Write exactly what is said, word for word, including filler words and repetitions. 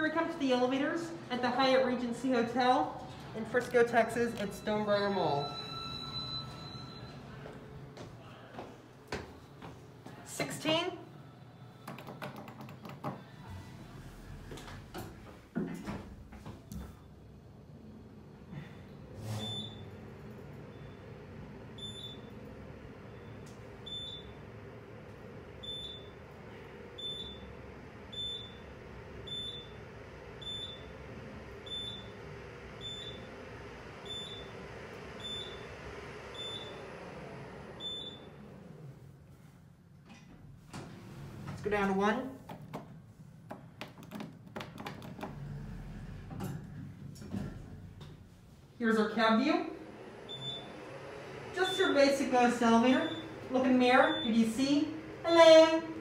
Here we come to the elevators at the Hyatt Regency Hotel in Frisco, Texas at Stonebriar Mall. sixteen. Go down to one. Here's our cab view. Just your basic ghost elevator. Look in the mirror. Did you see? Hello.